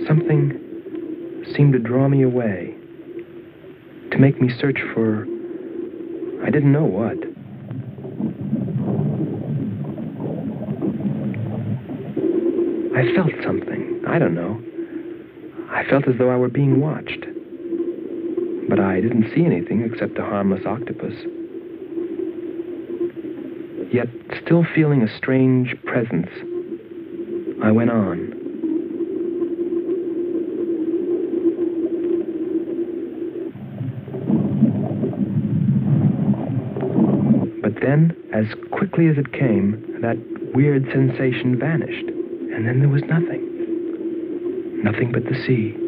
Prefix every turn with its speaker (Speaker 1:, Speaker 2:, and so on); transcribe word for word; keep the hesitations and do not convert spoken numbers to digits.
Speaker 1: something seemed to draw me away, to make me search for, I didn't know what. I felt something, I don't know. I felt as though I were being watched. But I didn't see anything except a harmless octopus. Yet, still feeling a strange presence, I went on. But then, as quickly as it came, that weird sensation vanished, and then there was nothing. Nothing but the sea.